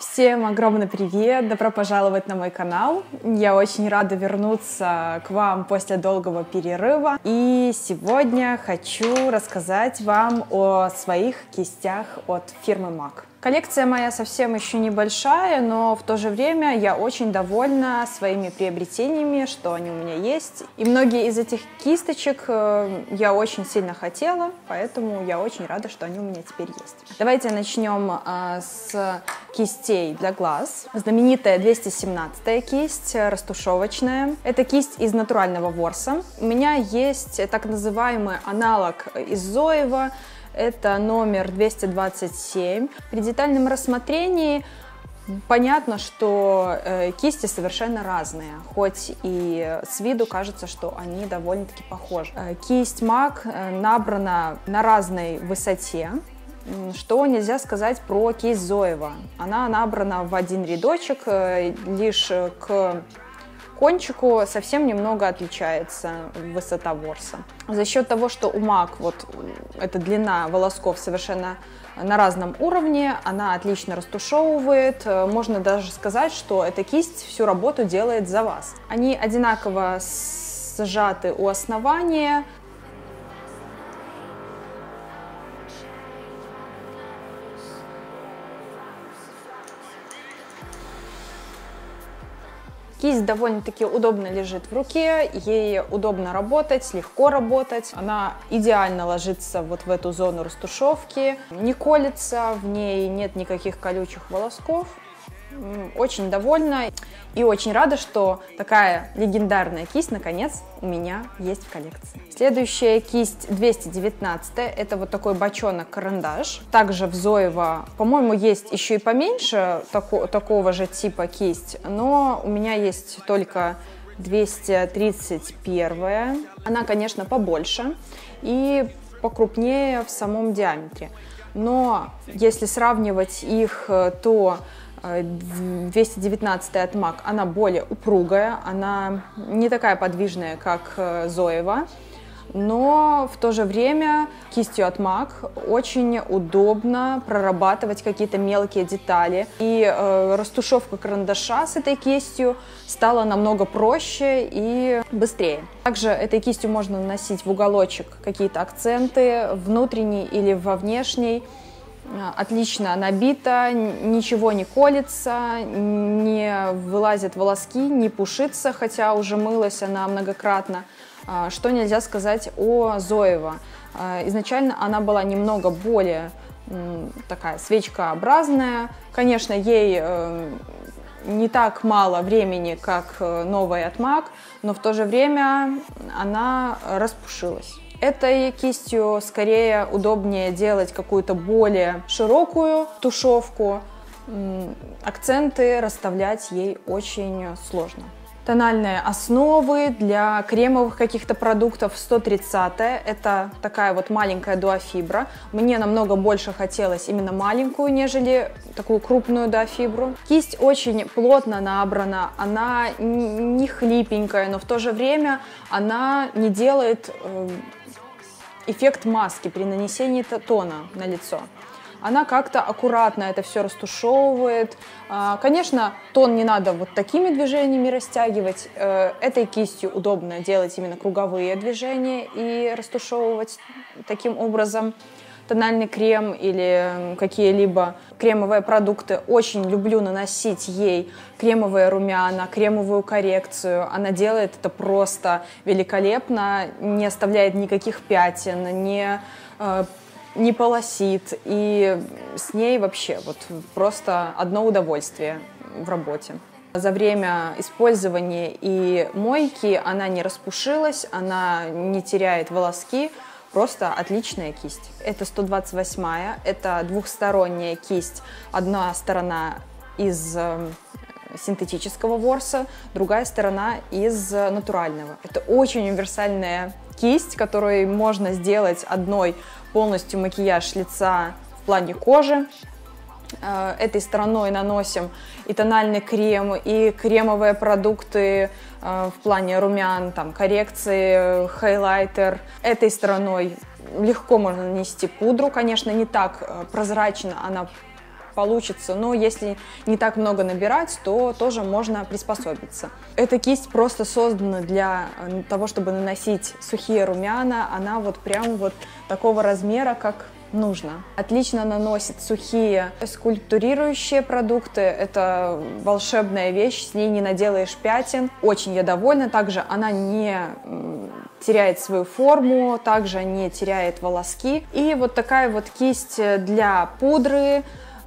Всем огромный привет! Добро пожаловать на мой канал! Я очень рада вернуться к вам после долгого перерыва. И сегодня хочу рассказать вам о своих кистях от фирмы MAC. Коллекция моя совсем еще небольшая, но в то же время я очень довольна своими приобретениями, что они у меня есть. И многие из этих кисточек я очень сильно хотела, поэтому я очень рада, что они у меня теперь есть. Давайте начнем с кистей для глаз. Знаменитая 217-я кисть, растушевочная. Это кисть из натурального ворса. У меня есть так называемый аналог из Зоева. Это номер 227. При детальном рассмотрении понятно, что кисти совершенно разные, хоть и с виду кажется, что они довольно-таки похожи. Кисть MAC набрана на разной высоте. Что нельзя сказать про кисть Зоева? Она набрана в один рядочек, лишь к кончику совсем немного отличается высота ворса. За счет того, что у MAC вот эта длина волосков совершенно на разном уровне, она отлично растушевывает. Можно даже сказать, что эта кисть всю работу делает за вас. Они одинаково сжаты у основания. Кисть довольно-таки удобно лежит в руке, ей удобно работать, легко работать. Она идеально ложится вот в эту зону растушевки, не колется, в ней нет никаких колючих волосков. Очень довольна и очень рада, что такая легендарная кисть наконец у меня есть в коллекции. Следующая кисть 219, это вот такой бочонок-карандаш. Также в Зоево, по-моему, есть еще и поменьше такого же типа кисть, но у меня есть только 231. Она, конечно, побольше и покрупнее в самом диаметре. Но если сравнивать их, то 219 от MAC, она более упругая, она не такая подвижная, как Зоева, но в то же время кистью от MAC очень удобно прорабатывать какие-то мелкие детали. И растушевка карандаша с этой кистью стала намного проще и быстрее. Также этой кистью можно наносить в уголочек какие-то акценты, внутренний или во внешний. Отлично набита, ничего не колется, не вылазят волоски, не пушится, хотя уже мылась она многократно. Что нельзя сказать о Зоево. Изначально она была немного более такая свечкообразная. Конечно, ей не так мало времени, как новая от MAC, но в то же время она распушилась. Этой кистью скорее удобнее делать какую-то более широкую тушевку. Акценты расставлять ей очень сложно. Тональные основы для кремовых каких-то продуктов 130-я. Это такая вот маленькая дуофибра. Мне намного больше хотелось именно маленькую, нежели такую крупную дуофибру. Кисть очень плотно набрана, она не хлипенькая, но в то же время она не делает эффект маски при нанесении тона на лицо. Она как-то аккуратно это все растушевывает. Конечно, тон не надо вот такими движениями растягивать. Этой кистью удобно делать именно круговые движения и растушевывать таким образом тональный крем или какие-либо кремовые продукты. Очень люблю наносить ей кремовые румяна, кремовую коррекцию. Она делает это просто великолепно, не оставляет никаких пятен, не полосит. И с ней вообще вот просто одно удовольствие в работе. За время использования и мойки она не распушилась, она не теряет волоски. Просто отличная кисть. Это 128-я, это двухсторонняя кисть. Одна сторона из синтетического ворса, другая сторона из натурального. Это очень универсальная кисть, которой можно сделать одной полностью макияж лица в плане кожи. Этой стороной наносим и тональный крем, и кремовые продукты в плане румян, там, коррекции, хайлайтер. Этой стороной легко можно нанести пудру, конечно, не так прозрачно она получится, но если не так много набирать, то тоже можно приспособиться. Эта кисть просто создана для того, чтобы наносить сухие румяна. Она вот прям вот такого размера, как нужно. Отлично наносит сухие скульптурирующие продукты. Это волшебная вещь, с ней не наделаешь пятен. Очень я довольна. Также она не теряет свою форму, также не теряет волоски. И вот такая вот кисть для пудры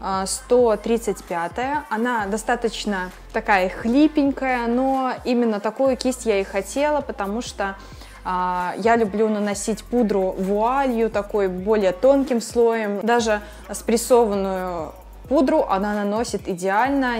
135-я. Она достаточно такая хлипенькая, но именно такую кисть я и хотела, потому что я люблю наносить пудру вуалью, такой более тонким слоем. Даже спрессованную пудру она наносит идеально,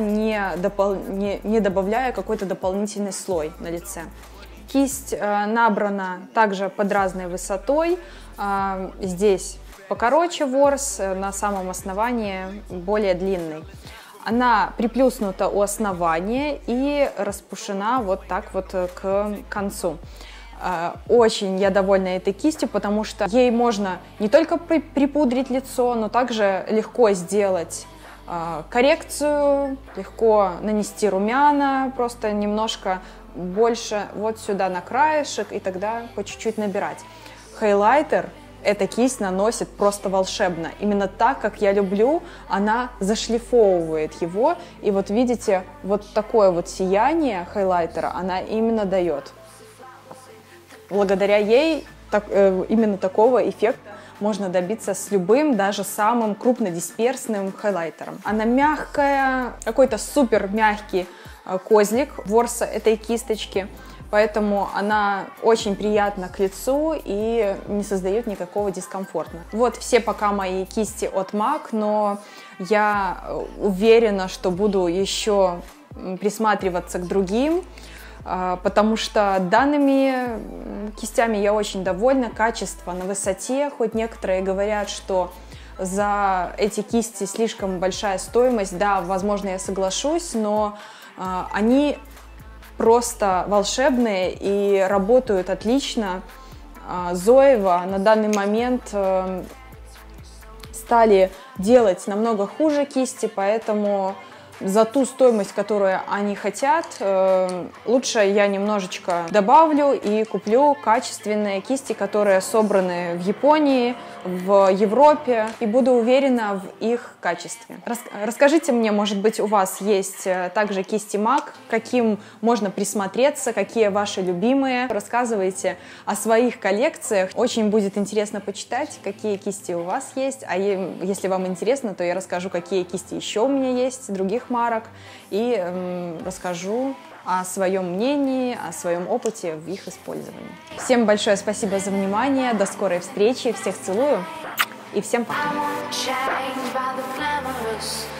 не добавляя какой-то дополнительный слой на лице. Кисть набрана также под разной высотой. Здесь покороче ворс, на самом основании более длинный. Она приплюснута у основания и распушена вот так вот к концу. Очень я довольна этой кистью, потому что ей можно не только припудрить лицо, но также легко сделать коррекцию, легко нанести румяна, просто немножко больше вот сюда на краешек и тогда по чуть-чуть набирать. Хайлайтер эта кисть наносит просто волшебно. Именно так, как я люблю, она зашлифовывает его. И вот видите, вот такое вот сияние хайлайтера она именно дает. Благодаря ей именно такого эффекта можно добиться с любым, даже самым крупнодисперсным хайлайтером. Она мягкая, какой-то супер мягкий козлик ворса этой кисточки, поэтому она очень приятна к лицу и не создает никакого дискомфорта. Вот все пока мои кисти от MAC, но я уверена, что буду еще присматриваться к другим, потому что данными кистями я очень довольна, качество на высоте, хоть некоторые говорят, что за эти кисти слишком большая стоимость, да, возможно, я соглашусь, но они просто волшебные и работают отлично. Zoeva на данный момент стали делать намного хуже кисти, поэтому за ту стоимость, которую они хотят, лучше я немножечко добавлю и куплю качественные кисти, которые собраны в Японии, в Европе, и буду уверена в их качестве. Расскажите мне, может быть, у вас есть также кисти MAC, каким можно присмотреться, какие ваши любимые. Рассказывайте о своих коллекциях. Очень будет интересно почитать, какие кисти у вас есть, а если вам интересно, то я расскажу, какие кисти еще у меня есть, других марок, и расскажу о своем мнении, о своем опыте в их использовании. Всем большое спасибо за внимание, до скорой встречи, всех целую и всем пока!